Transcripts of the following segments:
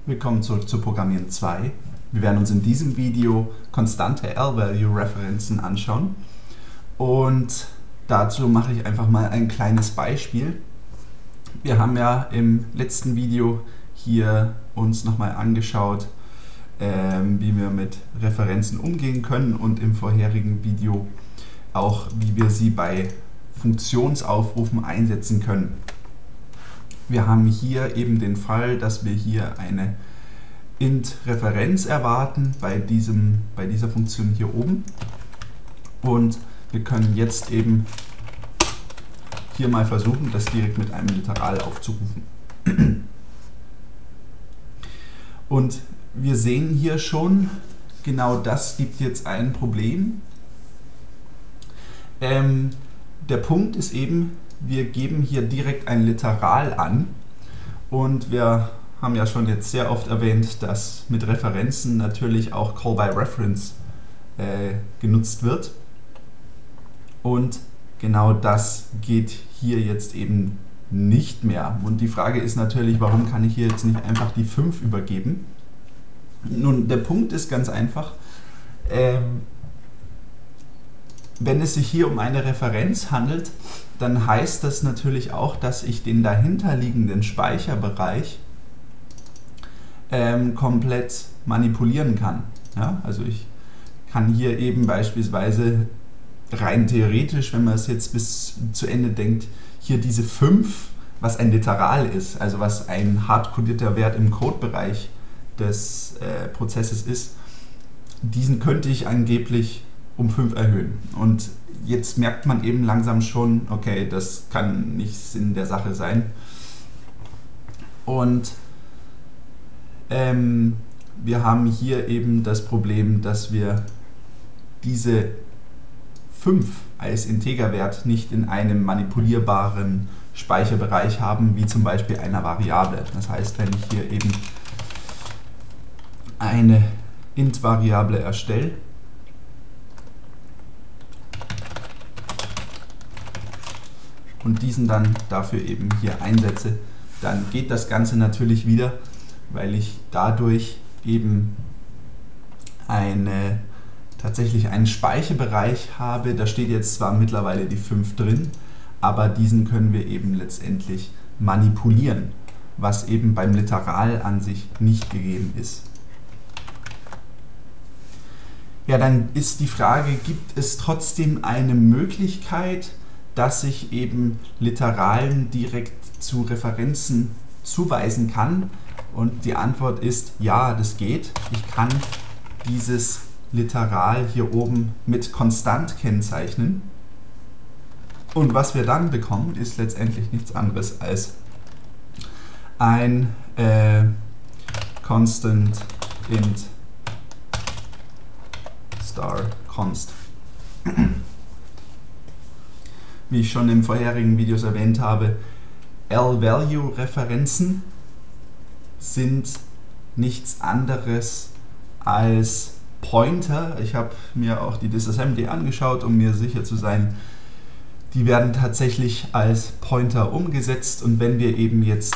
Willkommen zurück zu Programmieren 2. Wir werden uns in diesem Video konstante R-Value-Referenzen anschauen und dazu mache ich einfach mal ein kleines Beispiel. Wir haben ja im letzten Video hier uns nochmal angeschaut, wie wir mit Referenzen umgehen können und im vorherigen Video auch, wie wir sie bei Funktionsaufrufen einsetzen können. Wir haben hier eben den Fall, dass wir hier eine int-Referenz erwarten bei dieser Funktion hier oben. Und wir können jetzt eben hier mal versuchen, das direkt mit einem Literal aufzurufen. Und wir sehen hier schon, genau das gibt jetzt ein Problem. Der Punkt ist eben, wir geben hier direkt ein Literal an und wir haben ja schon jetzt sehr oft erwähnt, dass mit Referenzen natürlich auch Call by Reference genutzt wird. Und genau das geht hier jetzt eben nicht mehr. Und die Frage ist natürlich, warum kann ich hier jetzt nicht einfach die 5 übergeben? Nun, der Punkt ist ganz einfach, wenn es sich hier um eine Referenz handelt, dann heißt das natürlich auch, dass ich den dahinterliegenden Speicherbereich komplett manipulieren kann. Ja? Also ich kann hier eben beispielsweise rein theoretisch, wenn man es jetzt bis zu Ende denkt, hier diese 5, was ein Literal ist, also was ein hardcodierter Wert im Codebereich des Prozesses ist, diesen könnte ich angeblich um 5 erhöhen. Und jetzt merkt man eben langsam schon, okay, das kann nicht Sinn der Sache sein. Und wir haben hier eben das Problem, dass wir diese 5 als Integerwert nicht in einem manipulierbaren Speicherbereich haben, wie zum Beispiel einer Variable. Das heißt, wenn ich hier eben eine int-Variable erstelle, und diesen dann dafür eben hier einsetze, dann geht das Ganze natürlich wieder, weil ich dadurch eben tatsächlich einen Speicherbereich habe. Da steht jetzt zwar mittlerweile die 5 drin, aber diesen können wir eben letztendlich manipulieren, was eben beim Literal an sich nicht gegeben ist. Ja, dann ist die Frage, gibt es trotzdem eine Möglichkeit, dass ich eben Literalen direkt zu Referenzen zuweisen kann? Und die Antwort ist ja, das geht. Ich kann dieses Literal hier oben mit konstant kennzeichnen. Und was wir dann bekommen, ist letztendlich nichts anderes als ein constant int star const. Wie ich schon in vorherigen Videos erwähnt habe, L-Value-Referenzen sind nichts anderes als Pointer. Ich habe mir auch die Disassembly angeschaut, um mir sicher zu sein, die werden tatsächlich als Pointer umgesetzt. Und wenn wir eben jetzt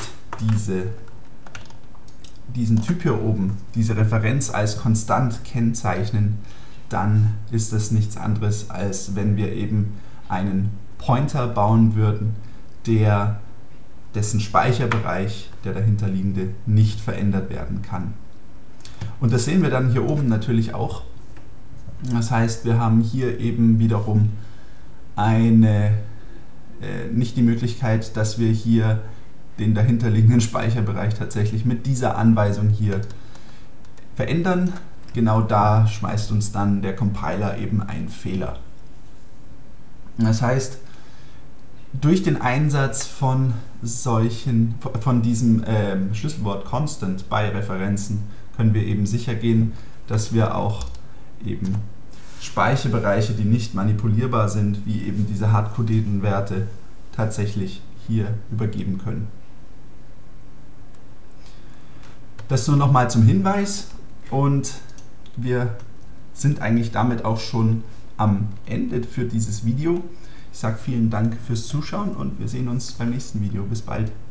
diesen Typ hier oben, diese Referenz als konstant kennzeichnen, dann ist das nichts anderes, als wenn wir eben einen Pointer bauen würden, dessen Speicherbereich, der dahinterliegende, nicht verändert werden kann. Und das sehen wir dann hier oben natürlich auch. Das heißt, wir haben hier eben wiederum nicht die Möglichkeit, dass wir hier den dahinterliegenden Speicherbereich tatsächlich mit dieser Anweisung hier verändern. Genau da schmeißt uns dann der Compiler eben einen Fehler. Das heißt, durch den Einsatz von diesem Schlüsselwort constant bei Referenzen können wir eben sicher gehen, dass wir auch eben Speicherbereiche, die nicht manipulierbar sind, wie eben diese hardcodierten Werte, tatsächlich hier übergeben können. Das nur nochmal zum Hinweis, und wir sind eigentlich damit auch schon am Ende für dieses Video. Ich sage vielen Dank fürs Zuschauen und wir sehen uns beim nächsten Video. Bis bald.